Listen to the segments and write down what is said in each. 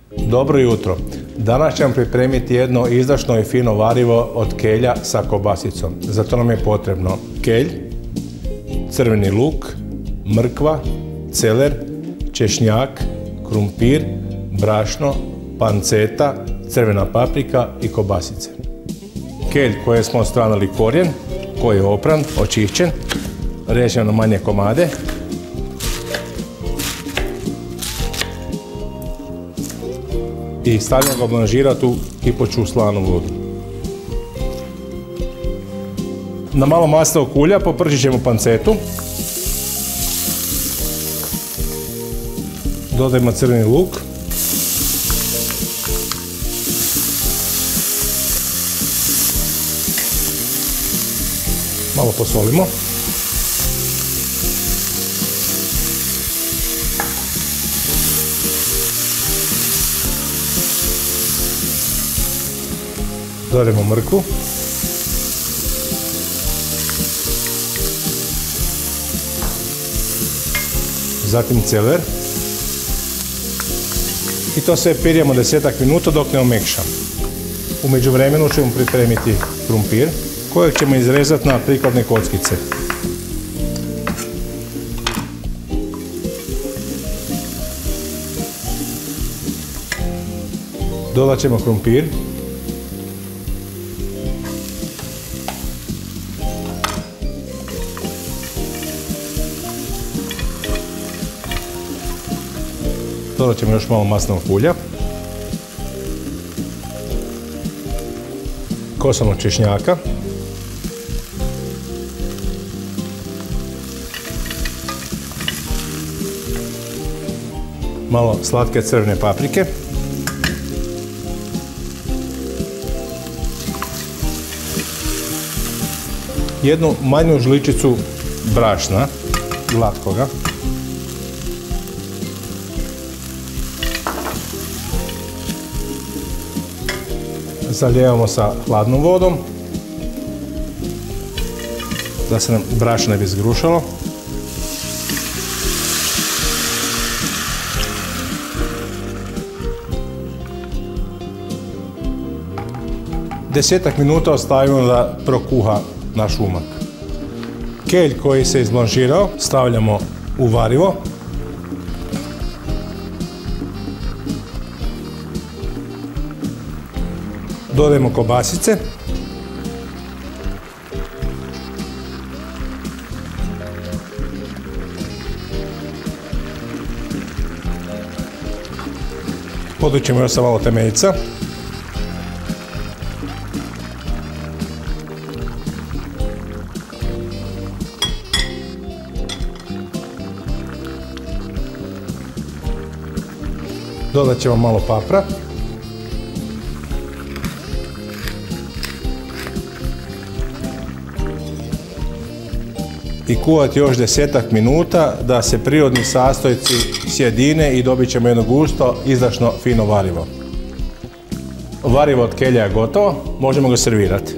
Dobro jutro. Danas ćemo pripremiti jedno izdašno i fino varivo od kelja sa kobasicom. Za to nam je potrebno kelj, crveni luk, mrkva, celer, češnjak, krumpir, brašno, panceta, crvena paprika i kobasice. Kelj koji smo odstranili korijen, koji je opran, očišćen, režemo na manje komade. I stavljamo ga blanžirati u kipuću slanu vodu. Na malo maslinovog ulja popržit ćemo pancetu. Dodajemo crveni luk. Malo posolimo. Dodajemo mrkvu. Zatim celer. I to sve pirijemo 10 minuta dok ne omekša. U međuvremenu ćemo pripremiti krumpir kojeg ćemo izrezati na prikladne kockice. Dodat ćemo krumpir. Dodat ćemo još malo maslinovog ulja. Kosanog češnjaka. Malo slatke crvene paprike. Jednu manju žličicu brašna, glatkoga. Zalijevamo sa hladnom vodom da se nam brašno ne bi zgrušalo. Desetak minuta ostavimo da prokuha naš umak. Kelj koji se izblanžirao stavljamo u varivo. Dodajemo kobasice. Podući ćemo još sa malo temeljica. Dodat ćemo malo papra. I kuvati još 10 minuta da se prirodni sastojci sjedine i dobit ćemo jedno gusto, izdašno, fino varivo. Varivo od kelja je gotovo, možemo ga servirati.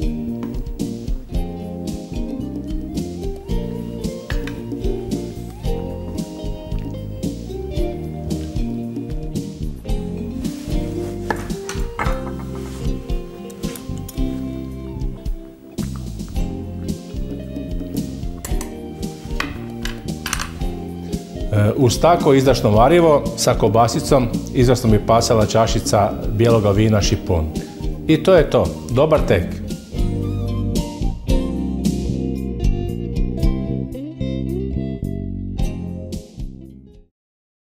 Uz tako izdašno varivo sa kobasicom izvrsno bi pasala čašica bijeloga vina Šipon. I to je to. Dobar tek!